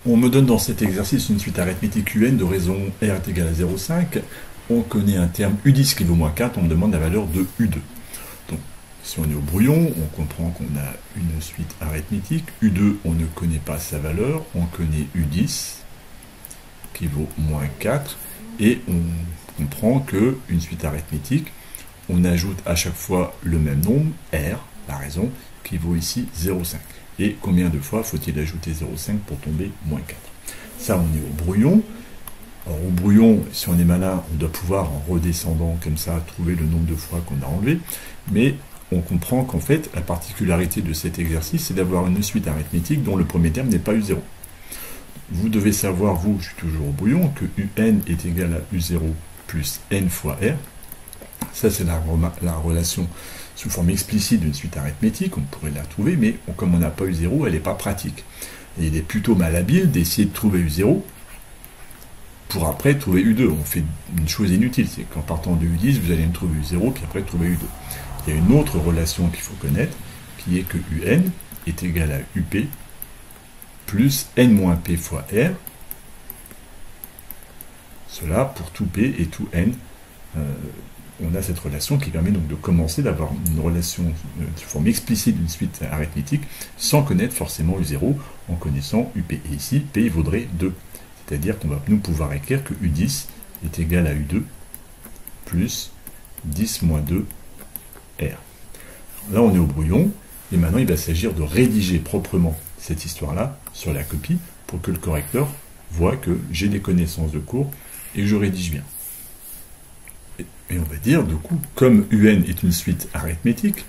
On me donne dans cet exercice une suite arithmétique UN de raison R est égal à 0,5. On connaît un terme U10 qui vaut moins 4, on me demande la valeur de U2. Donc, si on est au brouillon, on comprend qu'on a une suite arithmétique. U2, on ne connaît pas sa valeur, on connaît U10 qui vaut moins 4. Et on comprend qu'une suite arithmétique, on ajoute à chaque fois le même nombre, R, la raison, qui vaut ici 0,5. Et combien de fois faut-il ajouter 0,5 pour tomber moins 4? Ça, on est au brouillon. Alors, au brouillon, si on est malin, on doit pouvoir, en redescendant comme ça, trouver le nombre de fois qu'on a enlevé. Mais on comprend qu'en fait, la particularité de cet exercice, c'est d'avoir une suite arithmétique dont le premier terme n'est pas U0. Vous devez savoir, vous, je suis toujours au brouillon, que UN est égal à U0 plus N fois R. Ça, c'est la relation sous forme explicite d'une suite arithmétique, on pourrait la trouver, mais comme on n'a pas U0, elle n'est pas pratique. Et il est plutôt malhabile d'essayer de trouver U0 pour après trouver U2. On fait une chose inutile, c'est qu'en partant de U10, vous allez me trouver U0, puis après trouver U2. Il y a une autre relation qu'il faut connaître, qui est que UN est égal à UP plus N moins P fois R. Cela pour tout P et tout N. On a cette relation qui permet donc de commencer d'avoir une relation de forme explicite d'une suite arithmétique sans connaître forcément U0 en connaissant UP. Et ici, P vaudrait 2. C'est-à-dire qu'on va nous pouvoir écrire que U10 est égal à U2 plus 10 moins 2 R. Là, on est au brouillon et maintenant, il va s'agir de rédiger proprement cette histoire-là sur la copie pour que le correcteur voit que j'ai des connaissances de cours et que je rédige bien. Et on va dire, du coup, comme UN est une suite arithmétique,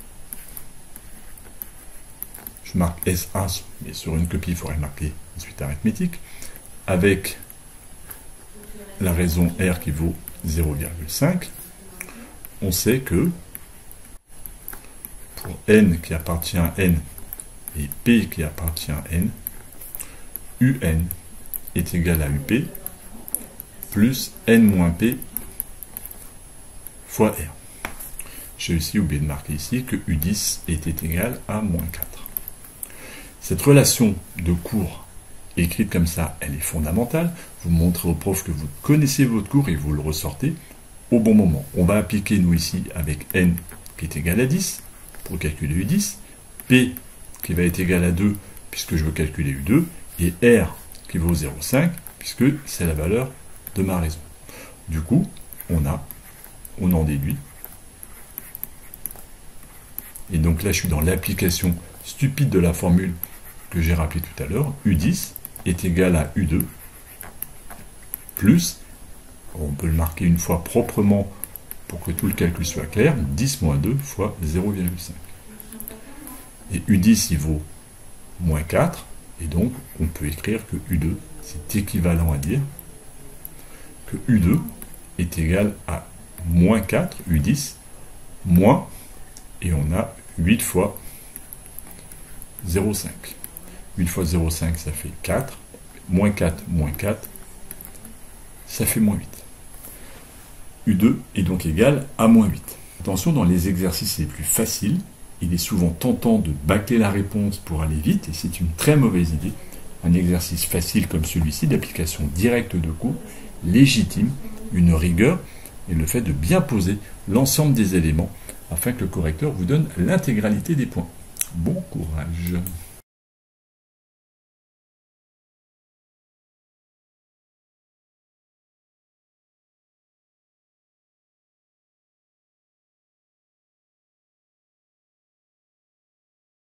je marque SA, mais sur une copie, il faudrait marquer une suite arithmétique, avec la raison R qui vaut 0,5, on sait que pour N qui appartient à N et P qui appartient à N, UN est égal à UP plus N moins P fois R. J'ai aussi oublié de marquer ici que U10 était égal à moins 4. Cette relation de cours écrite comme ça, elle est fondamentale. Vous montrez au prof que vous connaissez votre cours et vous le ressortez au bon moment. On va appliquer, nous ici, avec N qui est égal à 10 pour calculer U10, P qui va être égal à 2 puisque je veux calculer U2, et R qui vaut 0,5 puisque c'est la valeur de ma raison. Du coup, on en déduit. Et donc là, je suis dans l'application stupide de la formule que j'ai rappelée tout à l'heure. U10 est égal à U2 plus, on peut le marquer une fois proprement pour que tout le calcul soit clair, 10 moins 2 fois 0,5. Et U10, il vaut moins 4, et donc on peut écrire que U2, c'est équivalent à dire que U2 est égal à moins 4, U10, moins, et on a 8 fois 0,5. 8 fois 0,5, ça fait 4. Moins 4, ça fait moins 8. U2 est donc égal à moins 8. Attention, dans les exercices les plus faciles, il est souvent tentant de bâcler la réponse pour aller vite, et c'est une très mauvaise idée. Un exercice facile comme celui-ci, d'application directe de cours, légitime une rigueur et le fait de bien poser l'ensemble des éléments afin que le correcteur vous donne l'intégralité des points. Bon courage!